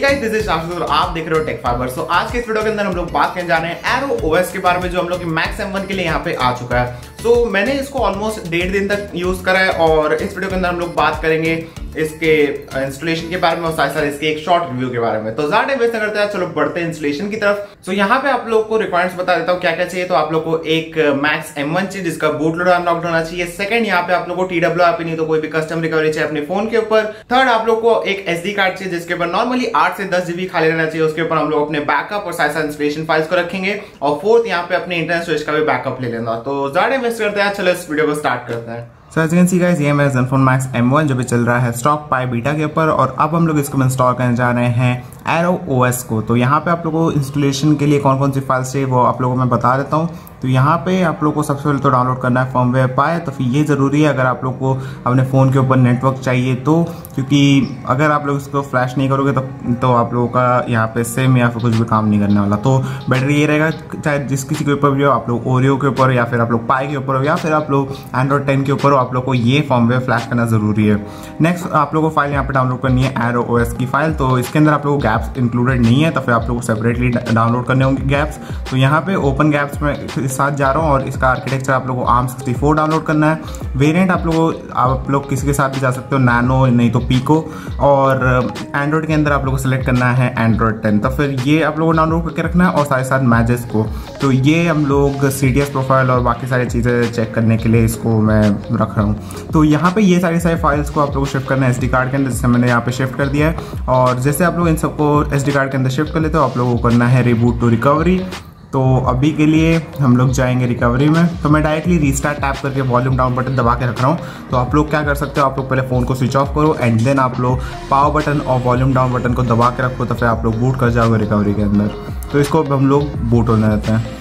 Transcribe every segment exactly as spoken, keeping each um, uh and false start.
Guys, this is Ashutosh और आप देख रहे हो टेक फाइबर। सो आज के इस वीडियो के अंदर हम लोग बात करने जा रहे हैं एरो ओएस के बारे में, जो हम लोग की मैक्स एम वन के लिए यहाँ पे आ चुका है। सो so, मैंने इसको ऑलमोस्ट डेढ़ दिन तक यूज करा है और इस वीडियो के अंदर हम लोग बात करेंगे इसके इंस्टॉलेशन के बारे में और साथ साथ इसके एक शॉर्ट रिव्यू के बारे में। तो ज्यादा टाइम वेस्ट करते हैं, चलो बढ़ते हैं इंस्टॉलेशन की तरफ। सो so, यहाँ पे आप लोग को रिक्वायरमेंट्स बता देता हूँ क्या क्या चाहिए। तो आप लोग को एक मैक्स एम वन चाहिए जिसका बूट लोडर अनलॉक्ड होना चाहिए। सेकंड, यहाँ पे आप लोग को टी डब्ल्यू आर पी नहीं तो कोई भी कस्टम रिकवरी चाहिए अपने फोन के ऊपर। थर्ड, आप लोग को एक एस डी कार्ड चाहिए जिसके ऊपर नॉर्मली आठ से दस जीबी खाली रहना चाहिए। उसके ऊपर हम लोग अपने बैकअप और साथ साथ इंस्टॉलेशन फाइल्स को रखेंगे। और फोर्थ, यहाँ पे अपने इंटरनेट स्विच का भी बैकअप ले लेना। तो ज्यादा टाइम वेस्ट करते हैं, चलो इस वीडियो को स्टार्ट करते हैं। So as can see guys, ये मेरा ज़ेनफोन मैक्स एम वन जो भी चल रहा है स्टॉक पाई बीटा के ऊपर, और अब हम लोग इसको इंस्टॉल करने जा रहे हैं एरो ओएस को। तो यहाँ पे आप लोगों को इंस्टॉलेशन के लिए कौन कौन सी फाइल्स चाहिए वो आप लोगों को मैं बता देता हूँ। तो यहाँ पे आप लोगों को सबसे पहले तो डाउनलोड करना है फर्मवेयर पाई। तो फिर ये ज़रूरी है अगर आप लोग को अपने फ़ोन के ऊपर नेटवर्क चाहिए तो, क्योंकि अगर आप लोग इसको फ्लैश नहीं करोगे तो तो आप लोगों का यहाँ पे सिम या फिर कुछ भी काम नहीं करने वाला। तो बेटर ये रहेगा चाहे जिस किसी के ऊपर भी हो, आप लोग ओरियो के ऊपर या फिर आप लोग पाई के ऊपर हो या फिर आप लोग एंड्रॉइड टेन के ऊपर हो, आप लोग को ये फर्मवेयर फ्लैश करना ज़रूरी है। नेक्स्ट, आप लोगों को फाइल यहाँ पे डाउनलोड करनी है एरो ओएस की फाइल। तो इसके अंदर आप लोगों को गैप्स इंक्लूडेड नहीं है, तो फिर आप लोग को सेपरेटली डाउनलोड करने होंगे गैप्स। तो यहाँ पे ओपन गैप्स में इस साथ जा रहा हूँ और इसका आर्किटेक्चर आप लोगों को आर्म सिक्सटी फोर डाउनलोड करना है। वेरिएंट आप लोगों आप लोग किसी के साथ भी जा सकते हो, नैनो नहीं तो पीको। और एंड्रॉइड के अंदर आप लोगों को सिलेक्ट करना है एंड्रॉइड टेन। तो फिर ये आप लोगों को डाउनलोड करके रखना है और साथ साथ मैजेस को। तो ये हम लोग सी डी एस प्रोफाइल और बाकी सारी चीज़ें चेक करने के लिए इसको मैं रख रहा हूँ। तो यहाँ पे ये सारी सारी फाइल्स को आप लोगों को शिफ्ट करना है एस डी कार्ड के अंदर, जिससे मैंने यहाँ पे शिफ्ट कर दिया है। और जैसे आप लोग इन सबको एस डी कार्ड के अंदर शिफ्ट कर लेते हो, आप लोगों को करना है रिबूट टू रिकवरी। तो अभी के लिए हम लोग जाएंगे रिकवरी में। तो मैं डायरेक्टली रीस्टार्ट टैप करके वॉल्यूम डाउन बटन दबा के रख रहा हूँ। तो आप लोग क्या कर सकते हो, आप लोग पहले फ़ोन को स्विच ऑफ करो एंड देन आप लोग पावर बटन और वॉल्यूम डाउन बटन को दबा के रखो, तो फिर आप लोग बूट कर जाओगे रिकवरी के अंदर। तो इसको हम लोग बूट होने देते हैं।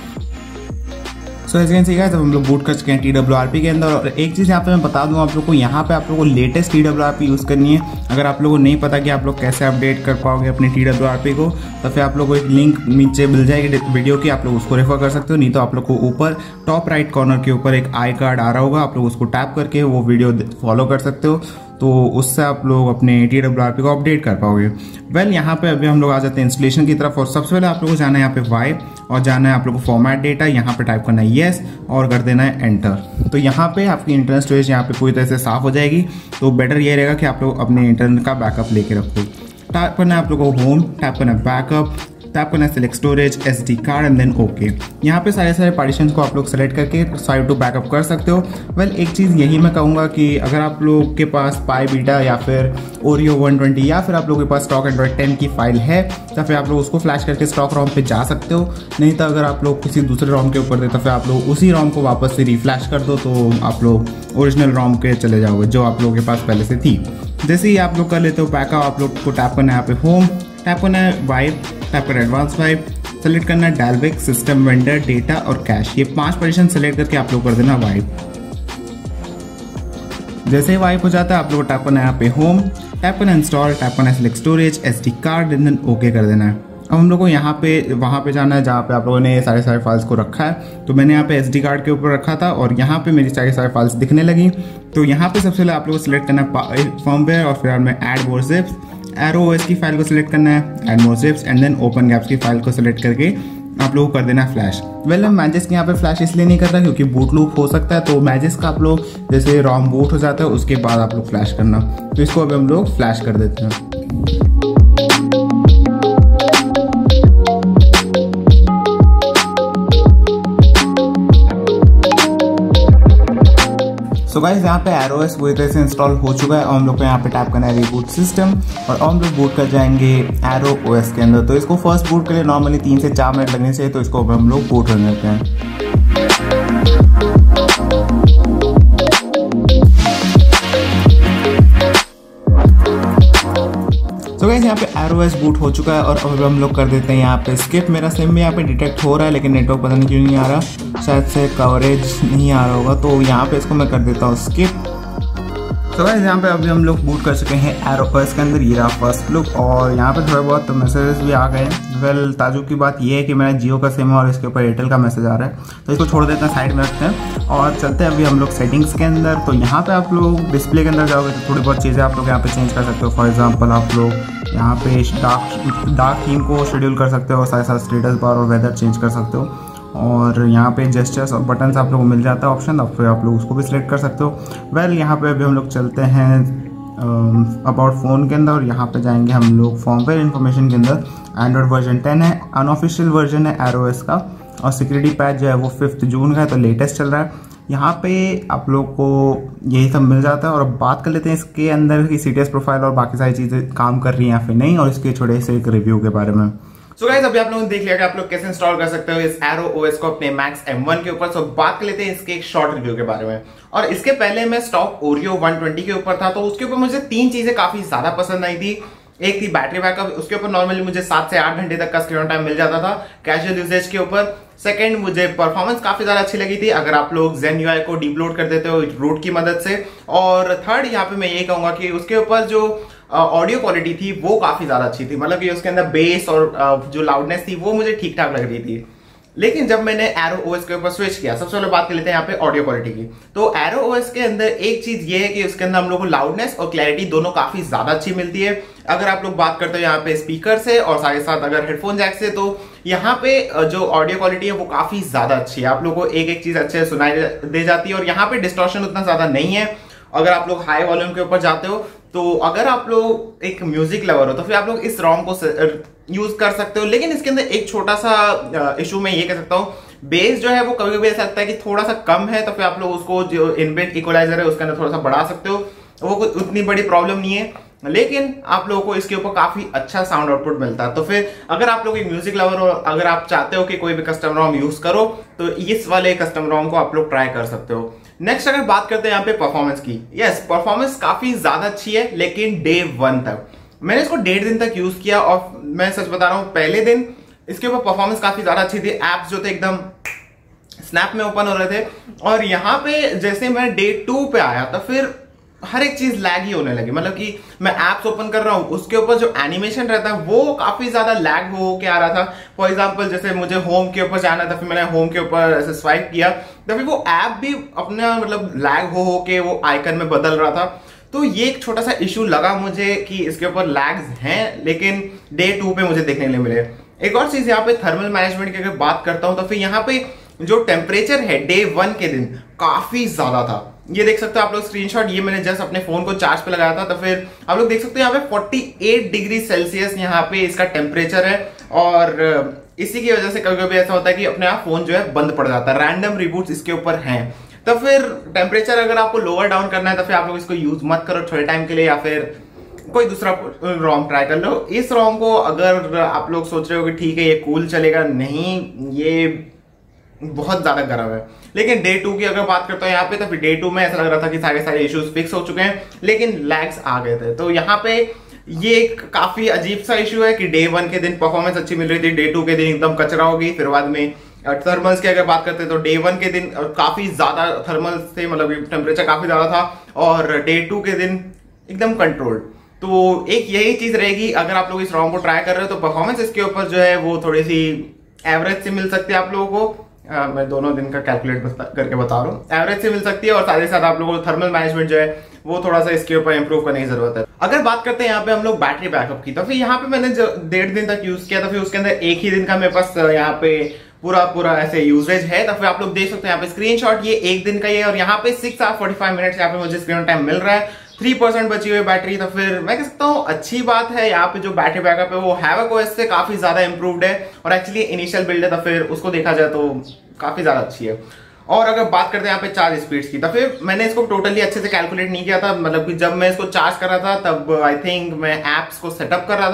So as can see guys, हम लोग बूट कर चुके हैं टी डब्ल्यू आर पी के अंदर। और एक चीज़ यहाँ पे मैं बता दूँ आप लोग को, यहाँ पे आप लोगों को latest T W R P use करनी है। अगर आप लोगों को नहीं पता कि आप लोग कैसे अपडेट कर पाओगे अपनी टी डब्ल्यू आर पी को, तो फिर आप लोग को एक लिंक नीचे मिल जाएगी वीडियो की, आप लोग उसको रेफर कर सकते हो। नहीं तो आप लोग को ऊपर टॉप राइट कॉर्नर के ऊपर एक आई कार्ड आ रहा होगा, आप लोग उसको टैप करके वो वीडियो फॉलो कर सकते हो। तो उससे आप लोग अपने टी डब्ल्यू आर पी को अपडेट कर पाओगे। वेल well, यहाँ पे अभी हम लोग आ जाते हैं इंस्टॉलेशन की तरफ। और सबसे पहले आप लोगों को जाना है यहाँ पे वाइप और जाना है आप लोग को फॉर्मेट डेटा, यहाँ पे टाइप करना है येस और कर देना है एंटर। तो यहाँ पे आपकी इंटरनेट स्टोरेज यहाँ पे पूरी तरह से साफ हो जाएगी। तो बेटर ये रहेगा कि आप लोग अपने इंटरनेट का बैकअप लेके रखो। टाइप करना है आप लोग को होम, टाइप करना है बैकअप, टैप करना है select storage, S D card and then okay. यहाँ पे सारे सारे पार्टीशन को आप लोग सेलेक्ट करके साइड टू बैकअप कर सकते हो। वेल well, एक चीज़ यही मैं कहूँगा कि अगर आप लोग के पास पाई बीटा या फिर ओरियो वन ट्वेंटी या फिर आप लोगों के पास स्टॉक एंड्रॉइड टेन की फाइल है, तो फिर आप लोग उसको फ्लैश करके स्टॉक रोम पे जा सकते हो। नहीं तो अगर आप लोग किसी दूसरे रोम के ऊपर दे तो फिर आप लोग उसी रोम को वापस से रिफ्लैश कर दो, तो आप लोग ओरिजिनल रोम के चले जाओगे जो आप लोगों के पास पहले से थी। जैसे ही आप लोग कर लेते हो बैकअप, आप लोग को टैप करना है यहाँ पे होम, टैप करना है वाइप, टैप करना है एडवांस वाइप, सेलेक्ट करना है डालबेक, सिस्टम वेंडर, डेटा और कैश। ये पांच पोजीशन सेलेक्ट करके आप लोग कर देना वाइप। जैसे ही वाइप हो जाता है आप लोग को टैप करना है यहाँ पे होम, टैप करना है इंस्टॉल, टैप करना है select storage, S D card and then okay कर देना है। अब हम लोग को यहाँ पे वहाँ पे जाना है जहाँ पे आप लोगों ने सारे सारे फाइल्स को रखा है। तो मैंने यहाँ पे एस डी कार्ड के ऊपर रखा था और यहाँ पे मेरी सारे सारे फाइल्स दिखने लगी। तो यहाँ पे सबसे पहले आप लोग को सिलेक्ट करना है फर्मवेयर और फिर में add more zips. Arrow OS की फाइल को सिलेक्ट करना है, add more zips and then open gapps की फाइल को सिलेक्ट करके आप लोग को कर देना है फ्लैश। वेल हम मैजेस के यहाँ पे फ्लैश इसलिए नहीं कर रहा क्योंकि बूट लूप हो सकता है। तो मैजेस का आप लोग जैसे रॉम बूट हो जाता है उसके बाद आप लोग फ्लैश करना। तो इसको अभी हम लोग फ्लैश कर देते हैं। सो गाइस, यहाँ पे एरो ओएस पूरी तरह से इंस्टॉल हो चुका है और हम लोग को यहाँ पे टैप करना है रिबूट सिस्टम और हम लोग बूट कर जाएंगे एरो ओएस के अंदर। तो इसको फर्स्ट बूट के लिए नॉर्मली तीन से चार मिनट लगने चाहिए, तो इसको हम लोग बूट कर लेते हैं। तो गाइस, यहाँ पे एरो ओएस बूट हो चुका है और अब हम लोग कर देते हैं यहाँ पे स्किप। मेरा सिम में यहाँ पे डिटेक्ट हो रहा है लेकिन नेटवर्क पता नहीं क्यों नहीं आ रहा, शायद से कवरेज नहीं आ रहा होगा। तो यहाँ पे इसको मैं कर देता हूँ स्किप तो गाइस यहाँ पे अभी हम लोग बूट कर चुके हैं एरो ओएस के अंदर, ये रहा फर्स्ट लुक। और यहाँ पे थोड़े बहुत तो मैसेजेस भी आ गए हैं। वेल ताजुब की बात ये है कि मेरा जियो का सिम है और इसके ऊपर एयरटेल का मैसेज आ रहा है, तो इसको छोड़ देते हैं, साइड में रखते हैं और चलते हैं अभी हम लोग सेटिंग्स के अंदर। तो यहाँ पे आप लोग डिस्प्ले के अंदर जाओगे तो थोड़ी बहुत चीज़ें आप लोग यहाँ पे चेंज कर सकते हो। फॉर एग्जाम्पल आप लोग यहाँ पे डार्क डार्क थीम को शेड्यूल कर सकते हो, साथ साथ स्टेटस बार और वेदर चेंज कर सकते हो। और यहाँ पे जेस्चर्स और बटन्स आप लोगों को मिल जाता है ऑप्शन, अब फिर आप लोग उसको भी सिलेक्ट कर सकते हो। वेल well, यहाँ पे अभी हम लोग चलते हैं अबाउट फ़ोन के अंदर और यहाँ पे जाएंगे हम लोग फॉर्मवेयर इन्फॉर्मेशन के अंदर। एंड्रॉयड वर्जन टेन है, अनऑफिशियल वर्जन है एरो ओएस का, और सिक्योरिटी पैच जो है वो फिफ्थ जून का है, तो लेटेस्ट चल रहा है। यहाँ पे आप लोग को यही सब मिल जाता है। और अब बात कर लेते हैं इसके अंदर की सी टी एस प्रोफाइल और बाकी सारी चीज़ें काम कर रही हैं या फिर नहीं, और इसके छोटे से एक रिव्यू के बारे में। सो गाइस अभी आप लोगों ने देख लिया कि आप लोग कैसे इंस्टॉल कर सकते हो इस एरो ओएस को अपने मैक्स एम वन के ऊपर। सो बात कर लेते हैं इसके एक शॉर्ट रिव्यू के बारे में। और इसके पहले मैं स्टॉक ओरियो वन ट्वेंटी के ऊपर था, तो उसके ऊपर मुझे तीन चीजें काफी ज्यादा पसंद आई थी। एक थी बैटरी बैकअप, उसके ऊपर नॉर्मली मुझे सात से आठ घंटे तक का स्क्रीन टाइम मिल जाता था कैजुअल यूजेज के ऊपर। सेकंड, मुझे परफॉर्मेंस काफी ज्यादा अच्छी लगी थी अगर आप लोग ज़ेन यूआई को डीपलोड कर देते हो रूट की मदद से। और थर्ड, यहाँ पे मैं ये कहूंगा कि उसके ऊपर जो ऑडियो क्वालिटी थी वो काफी ज्यादा अच्छी थी, मतलब कि उसके अंदर बेस और जो लाउडनेस थी वो मुझे ठीक ठाक लग रही थी। लेकिन जब मैंने एरो ओएस के ऊपर स्विच किया, सबसे पहले बात कर लेते हैं यहाँ पे ऑडियो क्वालिटी की। तो एरो ओएस के अंदर एक चीज ये है कि उसके अंदर हम लोग को लाउडनेस और क्लैरिटी दोनों काफी ज्यादा अच्छी मिलती है। अगर आप लोग बात करते हो यहाँ पे स्पीकर से और साथ ही साथ अगर हेडफोन जैक से, तो यहाँ पे जो ऑडियो क्वालिटी है वो काफी ज्यादा अच्छी है। आप लोग को एक एक चीज अच्छे से सुनाई दे जाती है और यहाँ पे डिस्टॉर्शन उतना ज्यादा नहीं है। अगर आप लोग हाई वॉल्यूम के ऊपर जाते हो, तो अगर आप लोग एक म्यूजिक लवर हो तो फिर आप लोग इस रॉम को यूज कर सकते हो। लेकिन इसके अंदर एक छोटा सा इशू मैं ये कह सकता हूँ, बेस जो है वो कभी कभी ऐसा लगता है कि थोड़ा सा कम है, तो फिर आप लोग उसको जो इनबिल्ट इक्वलाइजर है उसके अंदर थोड़ा सा बढ़ा सकते हो, वो कोई उतनी बड़ी प्रॉब्लम नहीं है। लेकिन आप लोगों को इसके ऊपर काफी अच्छा साउंड आउटपुट मिलता है। तो फिर अगर आप लोग एक म्यूजिक लवर हो, अगर आप चाहते हो कि कोई भी कस्टम रॉम यूज करो, तो इस वाले कस्टम रॉम को आप लोग ट्राई कर सकते हो। नेक्स्ट अगर बात करते हैं यहाँ पे परफॉर्मेंस की, यस परफॉर्मेंस काफी ज्यादा अच्छी है। लेकिन डे वन तक मैंने इसको डेढ़ दिन तक यूज किया और मैं सच बता रहा हूँ पहले दिन इसके ऊपर परफॉर्मेंस काफी ज्यादा अच्छी थी। एप्स जो थे एकदम स्नैप में ओपन हो रहे थे, और यहाँ पे जैसे मैं डे टू पे आया तो फिर हर एक चीज लैग ही होने लगी। मतलब कि मैं एप्स ओपन कर रहा हूँ, उसके ऊपर जो एनिमेशन रहता है वो काफी ज्यादा लैग हो के आ रहा था। फॉर एग्जांपल जैसे मुझे होम के ऊपर जाना था, फिर मैंने होम के ऊपर ऐसे स्वाइप किया तो फिर वो ऐप भी अपना मतलब लैग हो हो के वो आइकन में बदल रहा था। तो ये एक छोटा सा इशू लगा मुझे कि इसके ऊपर लैग्स हैं, लेकिन डे टू पे मुझे देखने के लिए मिले। एक और चीज यहाँ पे थर्मल मैनेजमेंट की अगर बात करता हूँ, तो फिर यहाँ पे जो टेम्परेचर है डे वन के दिन काफी ज्यादा था। ये देख सकते हो आप लोग स्क्रीनशॉट, ये मैंने जस्ट अपने फोन को चार्ज पे लगाया था, तो फिर आप लोग देख सकते हो यहाँ पे अड़तालीस डिग्री सेल्सियस यहाँ पे इसका टेम्परेचर है। और इसी की वजह से कभी कभी ऐसा होता है कि अपने आप फोन जो है बंद पड़ जाता है, रैंडम रिबूट्स इसके ऊपर हैं। तो फिर टेम्परेचर अगर आपको लोअर डाउन करना है तो फिर आप लोग इसको यूज मत करो थोड़े टाइम के लिए, या फिर कोई दूसरा रोम ट्राई कर लो। इस रोम को अगर आप लोग सोच रहे हो कि ठीक है ये कूल चलेगा, नहीं ये बहुत ज्यादा गर्म है। लेकिन डे टू की अगर बात करता हूँ यहाँ पे, तो फिर डे टू में ऐसा लग रहा था कि सारे सारे इश्यूज फिक्स हो चुके हैं, लेकिन लैग्स आ गए थे। तो यहाँ पे ये एक काफी अजीब सा इशू है कि डे वन के दिन परफॉर्मेंस अच्छी मिल रही थी, डे टू के दिन एकदम कचरा हो गई। फिर बाद में थर्मल्स की अगर बात करते हैं तो डे वन के दिन काफी ज्यादा थर्मल्स थे, मतलब टेम्परेचर काफी ज्यादा था, और डे टू के दिन एकदम कंट्रोल्ड। तो एक यही चीज रहेगी, अगर आप लोग इस रॉम को ट्राई कर रहे हो तो परफॉर्मेंस इसके ऊपर जो है वो थोड़ी सी एवरेज से मिल सकती है आप लोगों को। आ, मैं दोनों दिन का कैलकुलेट करके बता रहा हूँ, एवरेज से मिल सकती है। और साथ ही साथ आप लोगों को थर्मल मैनेजमेंट जो है वो थोड़ा सा इसके ऊपर इंप्रूव करने की जरूरत है। अगर बात करते हैं यहाँ पे हम लोग बैटरी बैकअप की, तो फिर यहाँ पे मैंने जो डेढ़ दिन तक यूज किया, तो फिर उसके अंदर एक ही दिन का मेरे पास यहाँ पे पूरा पूरा ऐसे यूजेज है। तो फिर आप लोग देख सकते हैं यहाँ पे स्क्रीनशॉट, ये एक दिन का ही है, और यहाँ पे six hour forty five minute यहाँ पे मुझे स्क्रीन टाइम मिल रहा है, थ्री परसेंट बची हुई बैटरी। तो फिर मैं कह सकता हूँ अच्छी बात है। यहाँ पे जो बैटरी बैकअप है वो हैवक ओएस से काफी ज्यादा इंप्रूव्ड है, और एक्चुअली इनिशियल बिल्ड है, तो फिर उसको देखा जाए तो काफी ज्यादा अच्छी है। और अगर बात करते हैं यहाँ पे चार्ज स्पीड्स की, तो फिर मैंने इसको टोटली अच्छे से कैलकुलेट नहीं किया था। मतलब कि जब मैं इसको चार्ज कर रहा था तब आई थिंक मैं एप्स को सेटअप कर रहा था,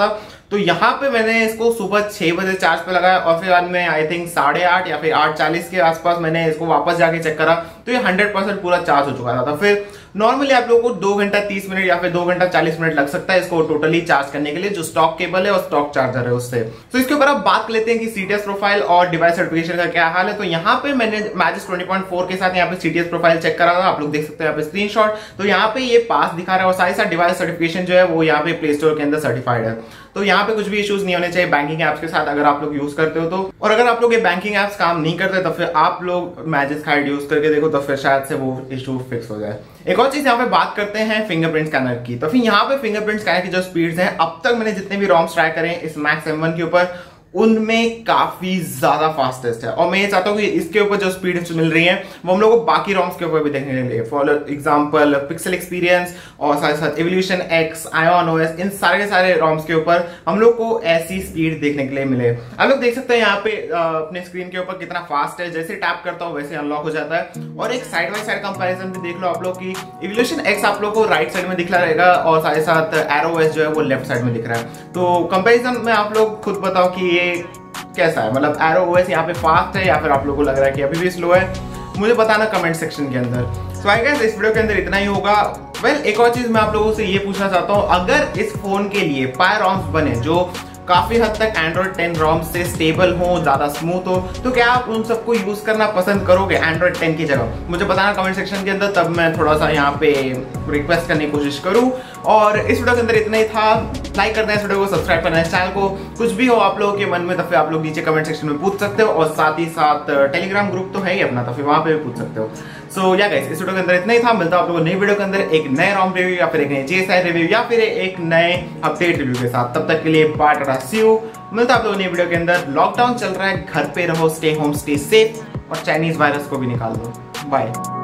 तो यहाँ पे मैंने इसको सुबह छह बजे चार्ज पे लगाया और फिर बाद में आई थिंक साढ़े आठ या फिर आठ चालीस के आसपास मैंने इसको वापस जाके चेक करा तो ये हंड्रेड परसेंट पूरा चार्ज हो चुका था। फिर नॉर्मली आप लोगों को दो घंटा तीस मिनट या फिर दो घंटा चालीस मिनट लग सकता है इसको टोटली चार्ज करने के लिए, जो स्टॉक केबल है और स्टॉक चार्जर है उससे। तो इसके ऊपर आप बात कर लेते हैं कि सीटीएस प्रोफाइल और डिवाइस सर्टिफिकेशन का क्या हाल है। तो यहाँ पे मैंने मैजिस ट्वेंटी पॉइंट फोर के साथ यहाँ पे सीटीएस प्रोफाइल चेक करा था, आप लोग देख सकते हैं यहाँ पे स्क्रीनशॉट। तो यहाँ पे ये पास दिखा रहा है और साथ ही साथ डिवाइस सर्टिफिकेशन जो है वो यहाँ पे प्ले स्टोर के अंदर सर्टिफाइड है। तो यहाँ पे कुछ भी इश्यूज नहीं होने चाहिए बैंकिंग एप्स के साथ अगर आप लोग यूज करते हो तो। और अगर आप लोग ये बैंकिंग एप्स काम नहीं करते तो फिर आप लोग मैजिस का यूज करके देखो तो फिर शायद से वो इशू फिक्स हो जाए। एक और चीज यहाँ पे बात करते हैं फिंगरप्रिंट स्कैनर की। तो फिर यहाँ पे फिंगरप्रिंट स्कैनर की जो स्पीड्स हैं अब तक मैंने जितने भी रॉम्स ट्राई करे इस मैक्स एम वन के ऊपर उनमें काफी ज्यादा फास्टेस्ट है। और मैं ये चाहता हूँ कि इसके ऊपर जो स्पीड मिल रही है वो हम लोग को बाकी रॉम्स के ऊपर भी देखने के लिए, फॉर एग्जांपल पिक्सल एक्सपीरियंस और साथ साथ एवोल्यूशन एक्स, आयोन ओएस, इन सारे के सारे रॉम्स के ऊपर हम लोग को ऐसी स्पीड देखने के लिए मिले। आप लोग देख सकते हैं यहाँ पे अपने स्क्रीन के ऊपर कितना फास्ट है, जैसे टैप करता हूँ वैसे अनलॉक हो जाता है। और एक साइड बाय साइड कंपैरिजन भी देख लो आप लोग की एवोल्यूशन एक्स आप लोग को राइट साइड में दिख रहा रहेगा और साथ ही साथ एरो ओएस जो है वो लेफ्ट साइड में दिख रहा है। तो कंपैरिजन में आप लोग खुद बताओ कि ये कैसा है, मतलब एरो ओएस यहाँ पे फास्ट है या फिर आप लोगों को लग रहा है कि अभी भी स्लो है, मुझे बताना कमेंट सेक्शन के अंदर। सो आई गेस इस वीडियो के अंदर इतना ही होगा। वेल well, एक और चीज मैं आप लोगों से ये पूछना चाहता हूँ, अगर इस फोन के लिए पाई रॉम्स बने जो काफी हद तक एंड्रॉइड टेन रॉम से स्टेबल हो, ज्यादा स्मूथ हो, तो क्या आप उन सबको यूज करना पसंद करोगे एंड्रॉइड टेन की जगह? मुझे बताना कमेंट सेक्शन के अंदर, तब मैं थोड़ा सा यहाँ पे रिक्वेस्ट करने की कोशिश करूँ। और इस वीडियो के अंदर इतना ही था। लाइक करना है इस वीडियो को, सब्सक्राइब करना है इस चैनल को। कुछ भी हो आप लोगों के मन में तो फिर आप लोग नीचे कमेंट सेक्शन में पूछ सकते हो और साथ ही साथ टेलीग्राम ग्रुप तो है ही अपना, तो फिर वहां पे भी पूछ सकते हो। सो या गाइस इस वीडियो के अंदर इतना ही था। मिलता है आप लोगों को नई वीडियो के अंदर एक नए रॉम रिव्यू या फिर एक नए जीएसआई रिव्यू या फिर एक नए अपडेट रिव्यू के साथ। तब तक के लिए बाय टाटा सी यू। मिलता है आप लोगों को नई वीडियो के अंदर। लॉकडाउन चल रहा है, घर पे रहो, स्टे होम, स्टे सेफ और चाइनीज वायरस को भी निकाल दो। बाय।